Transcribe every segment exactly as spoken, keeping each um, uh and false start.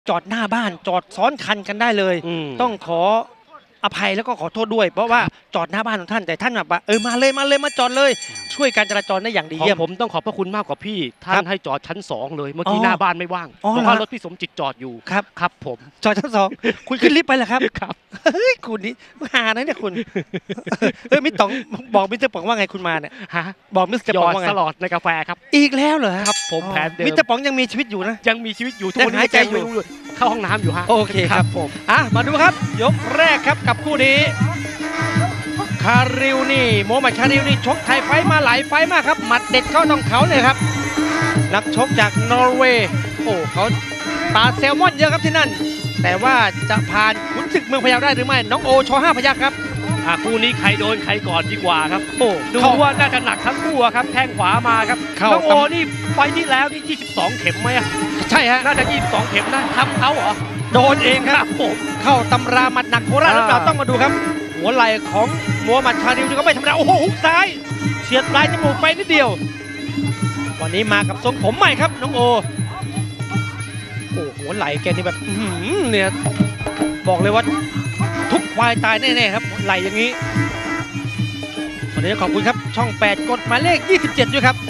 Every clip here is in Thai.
จอดหน้าบ้านจอดซ้อนคันกันได้เลยต้องขออภัยแล้วก็ขอโทษด้วยเพราะว่าจอดหน้าบ้านของท่านแต่ท่านแบบว่าเออมาเลยมาเลยมาจอดเลยช่วยการจราจรได้อย่างดีเยี่ยมผมต้องขอบพระคุณมากกว่าพี่ท่านให้จอดชั้นสองเลยเมื่อกี้หน้าบ้านไม่ว่างเพราะว่ารถพี่สมจิตจอดอยู่ครับครับผมจอดชั้นสองคุณขึ้นลิฟต์ไปเหรอครับครับเฮ้ยคุณนี่หานะเนี่ยคุณเออมิสต๋องบอกมิสเตอร์ป๋องว่าไงคุณมาเนี่ยฮะบอกมิสเตอร์ป๋องว่าไงตลอดในกาแฟครับอีกแล้วเหรอครับผมแผนเดิมมิสเตอร์ป๋องยังมีชีวิตอยู่นะยังมีชีวิตอยู่ทุกคนหายใจอยู่เข้าห้องน้ำอยู่ฮะโอเคครับผมอ่ะมาดูครับยกแรกครับกับคู่นี้คาริวนี่โมฮัมหมัดคาริวนี่ชกไทยไฟมาหลายไฟมากครับหมัดเด็ดเข้าต้องเขาเลยครับนักชกจากนอร์เวย์โอ้เขาปลาแซลมอนเยอะครับที่นั่นแต่ว่าจะผ่านขุนศึกเมืองพะเยาได้หรือไม่น้องโอชอห้าพยัคฆ์ครับคู่นี้ใครโดนใครก่อนดีกว่าครับโอ้ดูว่าน่าจะหนักทั้งคู่ครับแข้งขวามาครับน้องโอนี่ไฟที่แล้วนี่ยี่สิบสองเข็มไหมใช่ฮะน่าจะยี่สิบสองเข็มนะทำเขาเหรอโดนเองครับผมเข้าตำราหมัดหนักโคราชหรือเปล่าต้องมาดูครับหัวไหล่ของโมฮัมหมัดคาริวนี่ก็ไม่ธรรมดาโอ้โหหุกซ้ายเฉียดปลายจมูกไปนิดเดียววันนี้มากับทรงผมใหม่ครับน้องโอโอ้หัวไหล่แกนี่แบบเนี่ยบอกเลยว่าทุกควายตายแน่ๆครับไหล่อย่างนี้วันนี้ขอบคุณครับช่องแปดกดหมายเลขยี่สิบเจ็ดด้วยครับ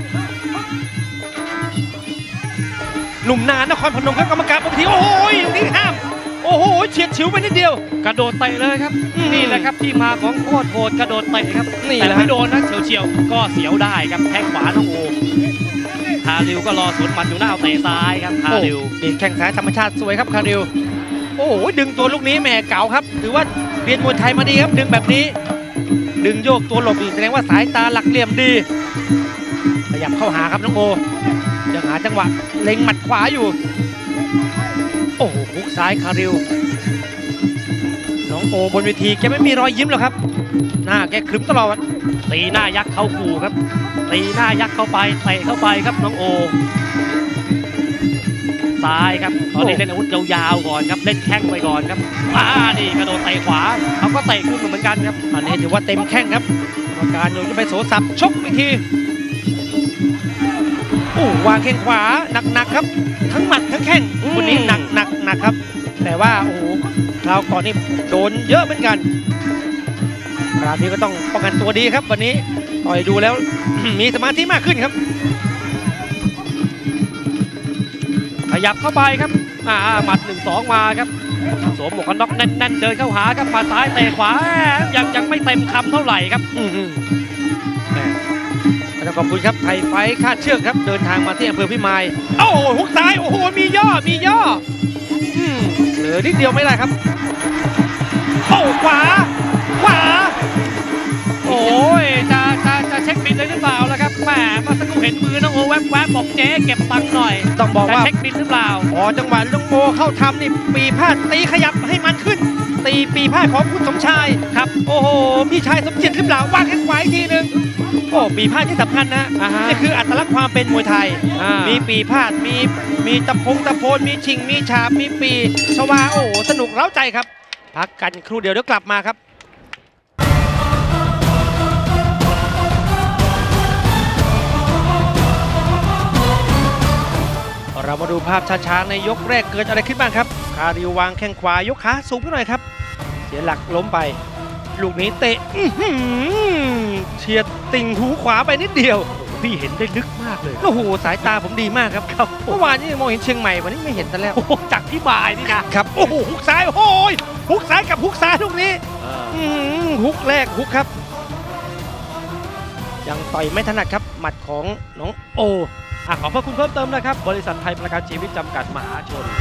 หนุ่มนานนครพนมครับกรรมการปกติโอ้โหตรงนี้ห้ามโอ้โหเฉียดฉิวไปนิดเดียวกระโดดเตะเลยครับนี่แหละครับที่มาของโคตรโหดกระโดดเตะครับแต่ไม่โดนนะเฉียวๆก็เสียวได้ครับแข้งขวาน้องโอคาริวก็รอสวนหมัดอยู่หน้าเอาเตะซ้ายครับคาริวดีแข้งซ้ายธรรมชาติสวยครับคาริวโอ้โหดึงตัวลูกนี้แหมเก๋าครับถือว่าเรียนมวยไทยมาดีครับดึงแบบนี้ดึงโยกตัวหลบแสดงว่าสายตาหลักเหลี่ยมดีขยับเข้าหาครับน้องโอยังหาจังหวะเล็งหมัดขวาอยู่โอ้โหฮุกซ้ายคาริวน้องโอบนเวทีแกไม่มีรอยยิ้มหรอกครับหน้าแกขรึมตลอดตีหน้ายักษ์เข้าขู่ครับตีหน้ายักษ์เข้าไปเตะเข้าไปครับน้องโอซ้ายครับตอนนี้เล่นอาวุธยาวๆก่อนครับเล่นแข้งไปก่อนครับอ่านี่กระโดดเตะขวาเขาก็เตะขึ้นเหมือนกันครับอันนี้ถือว่าเต็มแข้งครับกรรมการโยนไปโสสับชกอีกทีโอ้วางแข้งขวาหนักๆครับทั้งหมัดทั้งแข้งวันนี้หนักหนักหนักครับแต่ว่าโอ้โหคราวก่อนนี่โดนเยอะเหมือนกันคราวนี้ก็ต้องป้องกันตัวดีครับวันนี้ต่อยดูแล้ว มีสมาธิมากขึ้นครับขยับเข้าไปครับอ่าหมัดหนึ่งสองมาครับสวมหมวกกันน็อกแน่นๆเดินเข้าหาครับมาซ้ายเตะขวายังยังไม่เต็มคำเท่าไหร่ครับขอบคุณครับไทยไฟคาดเชือกครับเดินทางมาที่อำเภอพิมายโอ้โหฮุกซ้ายโอ้โหมีย่อมีย่อเหลือนิดเดียวไม่ได้ครับโอ้ขวาขวาโอ้ยจะจะจะเช็คบินเลยหรือเปล่าล่ะครับแหมมาสักครู่เห็นมือน้องโอแวบๆบอกเจ๊เก็บตังค์หน่อยต้องบอกว่าเช็คบินหรือเปล่าอ๋อจังหวะน้องโอเข้าทำนี่ปีพาดตีขยับให้มันขึ้นตีปีพาดของคุณสมชายครับโอ้โหพี่ชายสมจิตหรือเปล่าวางแข้งขวาอีกทีนึงโอ้ปีพาดที่สำคัญนะนี่คืออัตลักษณ์ความเป็นมวยไทยมีปีพาดมีมีตะพงตะโพนมีชิงมีฉาบมีปีชวาโอ้สนุกเร้าใจครับพักกันครู่เดียวเดี๋ยวกลับมาครับเรามาดูภาพช้าๆในยกแรกเกิดอะไรขึ้นบ้างครับคาริววางแข้งขวายกขาสูงขึ้นหน่อยครับเสียหลักล้มไปลูกนี้เตะเฉียดติ่งหูขวาไปนิดเดียวพี่เห็นได้ลึกมากเลยโอ้โหสายตาผมดีมากครับเมื่อวานนี้มองเห็นเชียงใหม่วันนี้ไม่เห็นแต่แล้วจากที่บ่ายนี่นะครับโอ้โหฮุกซ้ายโอ้โหฮุกซ้ายกับฮุกซ้ายลูกนี้ฮุกแรกฮุกครับยังต่อยไม่ถนัดครับหมัดของน้องโอขอขอบคุณเพิ่มเติมนะครับบริษัทไทยประกันชีวิตจำกัดมหาชน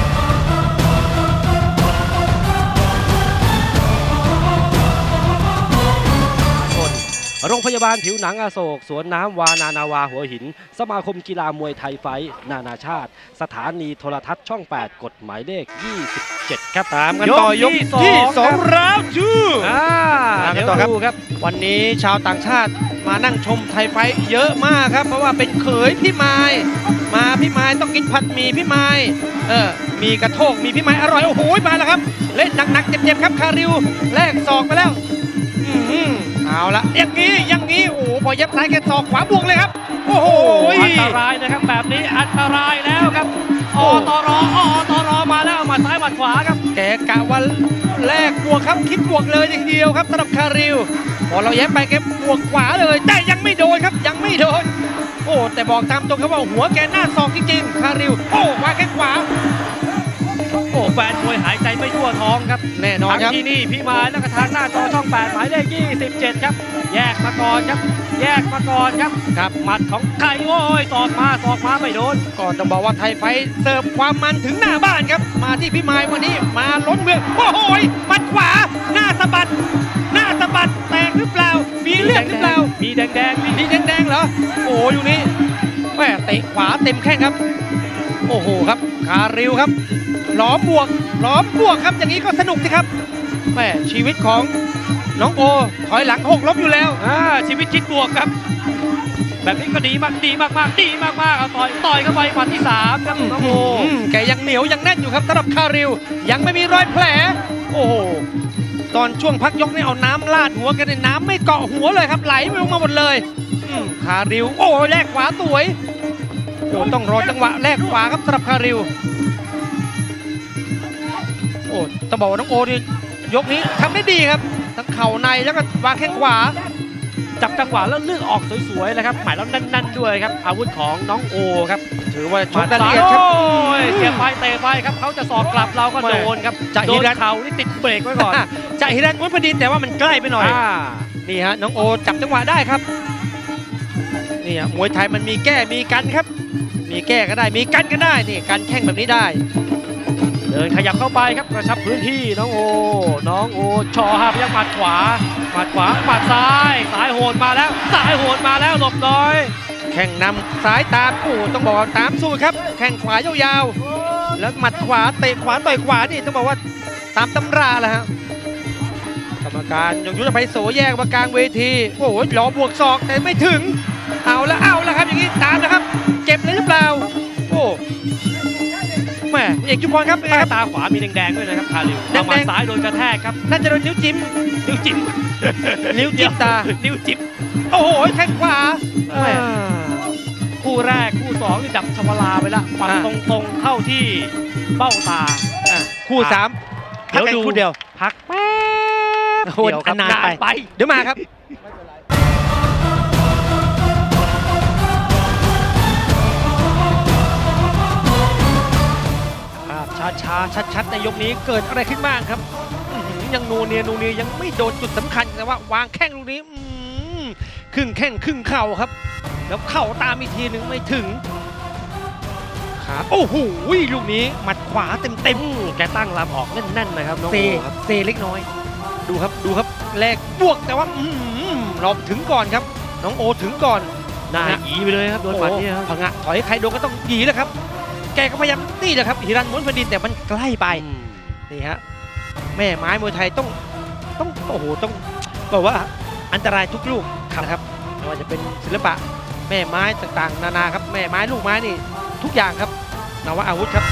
โรงพยาบาลผิวหนังอโศกสวนน้ำวานานาวาหัวหินสมาคมกีฬามวยไทยไฟนานาชาติสถานีโทรทัศน์ช่องแปดกฎหมายเลขยี่สิบเจ็ดครับตามกันต่อยกที่สองราวจูตามกันต่อครับวันนี้ชาวต่างชาติมานั่งชมไทยไฟเยอะมากครับเพราะว่าเป็นเขยพี่ไม้มาพี่ไม้ต้องกินผัดหมี่พี่ไม้เออมีกระโทกมีพี่ไม้อร่อยโอ้โหมาแล้วครับเล่นหนักๆเจ็บๆครับคาริวแลกศอกไปแล้วเอาละอย่างนี้อย่างนี้โอ้พอยับซ้ายแกศอกขวาบวกเลยครับโอ้โหอันตรายนะครับแบบนี้อันตรายแล้วครับอตรอตรมาแล้วหมัดซ้ายหมัดขวาครับแกกะวันแรกบวกครับคิดบวกเลยทีเดียวครับสำหรับคาริวพอเราแย้มไปแกบวกขวาเลยแต่ยังไม่โดนครับยังไม่โดนโอ้แต่บอกตามตรงครับว่าหัวแกหน้าศอกจริงๆคาริวโอ้วางแข้งขวาโอ้แฟนมวยหายใจไม่ทั่วท้องครับแน่นอนครับที่นี่พี่มายแล้วก็ทางหน้าจอช่องแปดหมายเลขยี่สิบเจ็ดครับแยกมาก่อนครับแยกมาก่อนครับครับหมัดของใครโอ้ยศอกมาศอกมาไม่โดนก่อนต้องบอกว่าไทยไฟเสิร์ฟความมันถึงหน้าบ้านครับมาที่พี่มายวันนี้มาล้นเมืองโอ้โหหมัดขวาหน้าสะบัดหน้าสะบัดแตกหรือเปล่ามีเลือดหรือเปล่ามีแดงแดงมีแดงแดงเหรอโอ้อยู่นี่แม่เตะขวาเต็มแข้งครับโอ้โหครับคาริวครับล้อมบวกล้อมบวกครับอย่างนี้ก็สนุกสิครับแม่ชีวิตของน้องโอถอยหลังหกล้มอยู่แล้วอ่าชีวิตคิดบวกครับแบบนี้ก็ดีมากดีมากมากดีมากมากเอาต่อยต่อยเข้าไปหมัดที่สามครับน้องโอแกยังเหนียวยังแน่นอยู่ครับสำหรับคาริวยังไม่มีรอยแผลโอ้โหตอนช่วงพักยกนี่เอาน้ำลาดหัวกันในน้ำไม่เกาะหัวเลยครับไหลลงมาหมดเลยคาริวโอ้แลกขวาสวยโอ้ต้องรอจังหวะแลกขวาครับสำหรับคาริวโอ้ต้องบอกว่าน้องโอนี่ยกนี้ทำได้ดีครับทั้งเข่าในแล้วก็วางแข้งขวาจับจังหวะแล้วเลือกออกสวยๆเลยครับหมายแล้วนั่นๆด้วยครับอาวุธของน้องโอครับถือว่าชกได้ละเอียดครับเสียบไปเตะไปครับเขาจะสอกกลับเราก็โดนครับจะฮิรันเข่านี่ติดเบรกไว้ก่อนจะฮิรันม้วนพอดีแต่ว่ามันใกล้ไปหน่อยนี่ฮะน้องโอจับจังหวะได้ครับนี่มวยไทยมันมีแก้มีกันครับมีแก้ก็ได้มีกันก็ได้นี่กันแข้งแบบนี้ได้เดินขยับเข้าไปครับกระชับพื้นที่น้องโอน้องโอชอห้าพยักหมัดขวาหมัดขวาหมัดซ้ายซ้ายโหดมาแล้วซ้ายโหดมาแล้วหลบน้อยแข้งนำซ้ายตามโอ้ต้องบอกตามสู้ครับแข้งขวายาวๆแล้วหมัดขวาเตะขวาต่อยขวานี่ต้องบอกว่าตามตำราแหละฮะกรรมการยงยุทธไพโสแยกมากลางเวทีโอ้โหหลอบวกศอกแต่ไม่ถึงเอาละเอาละครับอย่างนี้ตามนะครับเจ็บเลยหรือเปล่าโอ้แม่เอกจุพรครับตาขวามีแดงๆด้วยนะครับคาริวเอามาซ้ายโดนกระแทกครับน่าจะโดนนิ้วจิ้มนิ้วจิ้มนิ้วจิ้มตานิ้วจิ้มโอ้โหแข้งขวาคู่แรกคู่สองนี่ดับชวลาไปแล้วปัดตรงๆเข้าที่เบ้าตาคู่สามเดี๋ยวดูเดียวพักแป๊บเดียวครับนานไปเดี๋ยวมาครับช้าๆชัดๆในยกนี้เกิดอะไรขึ้นบ้างครับยังนูเนียนูเนียยังไม่โดนจุดสำคัญแต่ว่าวางแข้งลูกนี้ครึ่งแข้งครึ่งเข่าครับแล้วเข่าตามอีกทีหนึ่งไม่ถึงครับโอ้โหลูกนี้หมัดขวาเต็มๆแกตั้งรับออกแน่นๆนะครับน้องโอครับเซเล็กน้อยดูครับดูครับแลกบวกแต่ว่าเราถึงก่อนครับน้องโอถึงก่อนหน้าหยีไปเลยครับโดนหมัดนี้ครับพังะถอยใครโดนก็ต้องหยีแล้วครับแกก็พยายามนี่แหละครับฮิรันม้วนแผ่นดินแต่มันใกล้ไปนี่ฮะแม่ไม้มวยไทยต้องต้องโอ้โหต้องบอกว่าอันตรายทุกลูกนะครับไม่ว่าจะเป็นศิลปะแม่ไม้ต่างๆนานาครับแม่ไม้ลูกไม้นี่ทุกอย่างครับนวอาวุธครับ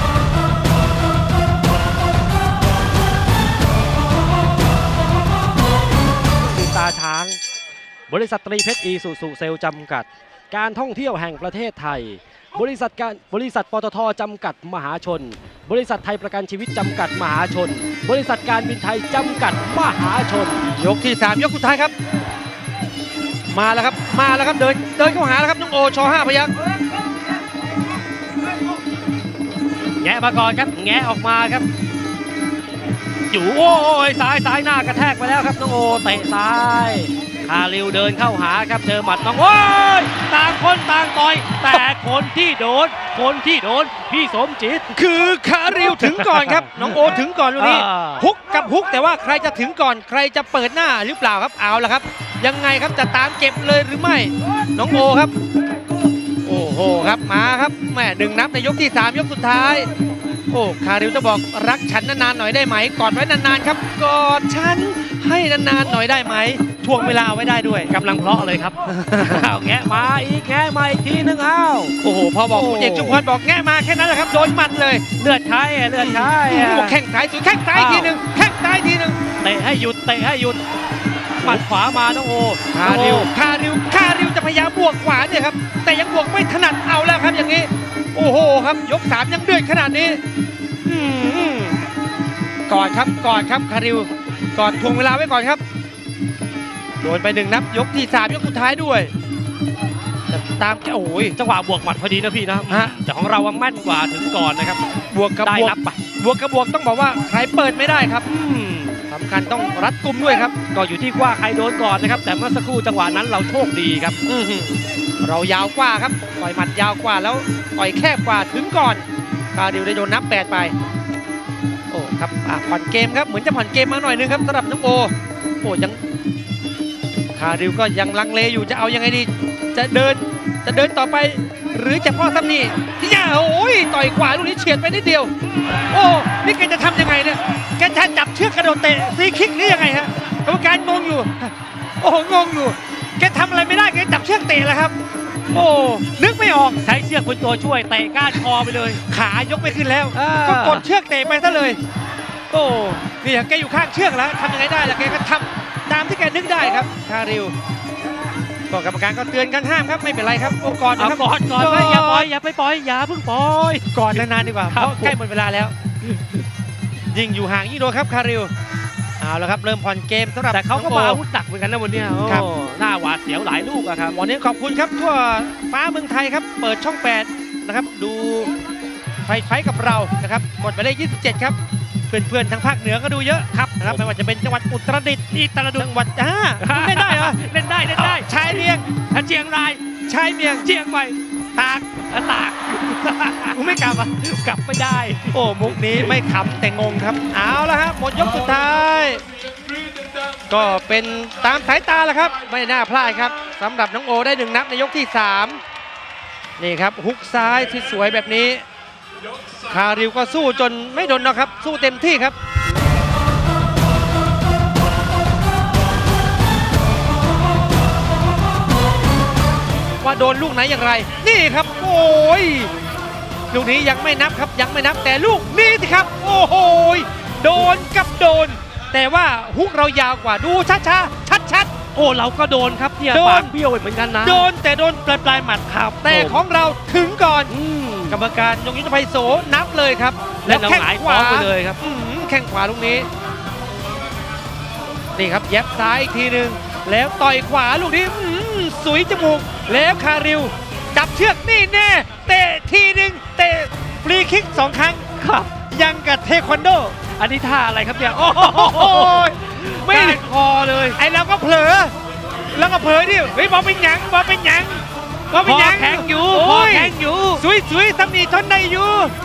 คือตาช้างบริษัทตรีเพชรอีสุสุเซลจำกัดการท่องเที่ยวแห่งประเทศไทยบริษัทการบริษัทปตท.จำกัดมหาชนบริษัทไทยประกันชีวิตจำกัดมหาชนบริษัทการบินไทยจำกัดมหาชนยกที่สามยกสุดท้ายครับมาแล้วครับมาแล้วครับเดินเดินเข้าหาแล้วครับน้องโอชอห้าพยัคฆ์แงะมาก่อนครับแงะออกมาครับอยู่โอ้ยซ้ายซ้ายหน้ากระแทกไปแล้วครับน้องโอเตะซ้ายคาริวเดินเข้าหาครับเจอหมัดน้องโอ้ยต่างคนต่างต่อยแต่คนที่โดนคนที่โดนพี่สมจิตคือคาริวถึงก่อนครับน้องโอถึงก่อนลูกนี้ฮุกกับฮุกแต่ว่าใครจะถึงก่อนใครจะเปิดหน้าหรือเปล่าครับเอาละครับยังไงครับจะตามเก็บเลยหรือไม่น้องโอครับโอ้โหครับมาครับแม่ดึงนับในยกที่สามยกสุดท้ายโอ้คาริวจะบอกรักฉันนานๆหน่อยได้ไหมกอดไว้นานๆครับกอดฉันให้นานๆหน่อยได้ไหมช่วงเวลาไว้ได้ด้วยกำลังเพลาะเลยครับเอาแงะมาอีกแงะมาอีกทีนึงอ้าวโอ้โหพอบอกคุณเอกชุมพรบอกแงะมาแค่นั้นแหละครับโดนหมัดเลยเลือดคายเลือดคายแข้งซ้ายสุดแข้งซ้ายทีนึงแข้งซ้ายทีนึงเตะให้หยุดเตะให้หยุดมหมัดขวามาน้องโอคาริวคาริวคาริวจะพยายามบวกขวาเนี่ยครับแต่ยังบวกไม่ถนัดเอาแล้วครับอย่างนี้โอ้โหครับยกสามยังเดือดขนาดนี้อืมกอดครับกอดครับคาริวกอดทวงเวลาไว้ก่อนครับโดนไปหนึ่งนับยกที่สามยกสุดท้ายด้วยตามโอ้ยจังหวะบวกหมัดพอดีนะพี่นะฮะแต่ของเราว่าแม่นกว่าถึงก่อนนะครับบวกกับบได้วกนับไปบวกกับบวกต้องบอกว่าใครเปิดไม่ได้ครับอืมสำคัญต้องรัดกุมด้วยครับก็อยู่ที่ว่าใครโดนก่อนนะครับแต่เมื่อสักครู่จังหวะนั้นเราโชคดีครับอื้อหือเรายาวกว่าครับต่อยหมัดยาวกว่าแล้วต่อยแคบกว่าถึงก่อนคาริวได้โดนนับแปดไปโอ้ครับอ่ะผ่อนเกมครับเหมือนจะผ่อนเกมมาหน่อยนึงครับสำหรับน้องโอโอ้ยังคาริวก็ยังลังเลอยู่จะเอายังไงดีจะเดินจะเดินต่อไป หรือจะพ่อซ้ำนี่ที่ย่าโอ้ยต่อยขวาลูกนี้เฉียดไปนิดเดียวโอ้นี่แกจะทำยังไงเนี่ยแกจะจับเชือกกระโดดเตะฟรีคิกหรือยังไงฮะกรรมการงงอยู่โอ้โหงงอยู่แกทำอะไรไม่ได้แกจับเชือกเตะแล้วครับโอ้นึกไม่ออกใช้เชือกเป็นตัวช่วยเตะก้านคอไปเลยขายกไม่ขึ้นแล้วอ่าก็กดเชือกเตะไปซะเลยโอ้นี่แกอยู่ข้างเชือกแล้วทำยังไงได้ล่ะแกก็ทำตามที่แกนึกได้ครับคาริวก็กรรมการก็เตือนกันห้ามครับไม่เป็นไรครับโอ้กอดเอานะครับก่อนก่อนไว้อย่าปล่อยอย่าไปปล่อยอย่าเพิ่งปล่อยกอดนานๆดีกว่าครัเพบราะใกล้หมดเวลาแล้ว ยิ่งอยู่ห่างยิ่งโดนครับคาริวเอาละครับเริ่มผ่อนเกมสำหรับแต่เขาก็น้องมาโออาวุธหนักเหมือนกันนะวันเนี้ยโอ้ครับหน้าหวาดเสียวหลายลูกอะครับวันนี้ขอบคุณครับทั่วฟ้าเมืองไทยครับเปิดช่องแปดนะครับดูไฟไฟกับเรานะครับกดไปได้ยี่สิบเจ็ดครับเพื่อนๆทางภาคเหนือก็ดูเยอะครับนะครับไม่ว่าจะเป็นจังหวัดอุตรดิตถ์อีตรดุจังหวัดอ่าเล่นได้เหรอเล่นได้เล่นได้ชายเมียงถ้าเชียงรายชายเมียงเชียงใหม่ตากอ่ะตากกูไม่กลับอ่ะกลับไม่ได้โอ้มุกนี้ไม่ขำแต่งงครับเอาละครับหมดยกสุดท้าย ก็เป็นตามสายตาแล้วครับไม่น่าพลาดครับสำหรับน้องโอได้หนึ่งนับในยกที่สามนี่ครับฮุกซ้ายที่สวยแบบนี้คาริวก็สู้จนไม่โดนนะครับ สู้เต็มที่ครับว่าโดนลูกไหนอย่างไร นี่ครับโอ้ยลูกนี้ยังไม่นับครับยังไม่นับแต่ลูกนี้สิครับโอ้โหโดนกับโดน แต่ว่าฮุกเรายาวกว่าดูช้าช้าชัดชัดโอ้เราก็โดนครับเนี่ยโดนปากเบี้ยวเหมือนกันนะโดนแต่โดนปลายปลายหมัดครับแต่ผมของเราถึงก่อนอืมกรรมการยงยุทธภัยโสนับเลยครับและเราหงายท้องไปเลยครับอื้อหือแข้งขวาลูกนี้นี่ครับแย็บซ้ายอีกทีหนึ่งแล้วต่อยขวาลูกนี้อื้อหือสุยจมูกแล้วคาริวจับเชือกนี่แน่เตะทีหนึ่งเตะฟรีคิกสองครั้งครับยังกับเทควันโดอันนี้ท่าอะไรครับเนี่ยโอ้โหไม่ก้านคอเลยไอเราก็เผลอแล้วก็เผลอดิเฮ้ยบอลเป็นหยังบอลเป็นหยังบอลพเป็นอหยังแข็งอยู่โพอแข็งอยู่สวยสวยๆตำหนิทนได้อยู่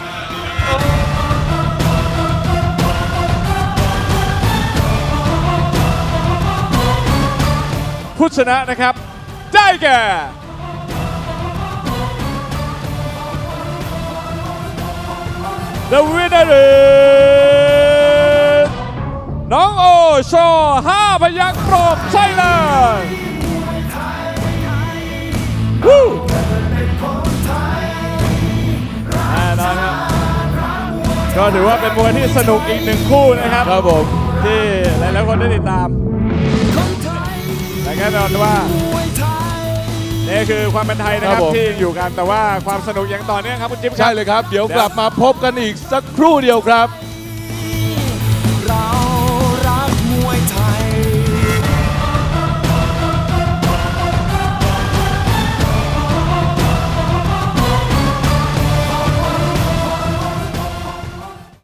ผู้ชนะนะครับ ได้แก่ The winner is น้องโอโชว์ห้าพยัคฆ์โปรบใช่เลยวู้แน่นอนครับก็ถือว่าเป็นมวยที่สนุกอีกหนึ่งคู่นะครับครับผมที่หลายๆคนได้ติดตามและแน่นอนว่านี่คือความเป็นไทยนะครับที่ยังอยู่กันแต่ว่าความสนุกยังต่อเนื่องครับคุณจิ๊บครับใช่เลยครับ เดี๋ยวกลับมาพบกันอีกสักครู่เดียวครับ